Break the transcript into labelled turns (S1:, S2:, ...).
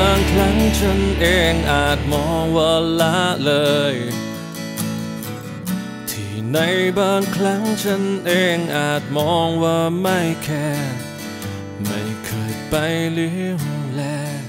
S1: างครั้งฉันเองอาจมองว่าละเลยที่ในบางครั้งฉันเองอาจมองว่าไม่แคร์ไม่เคยไปเลี้ยวแล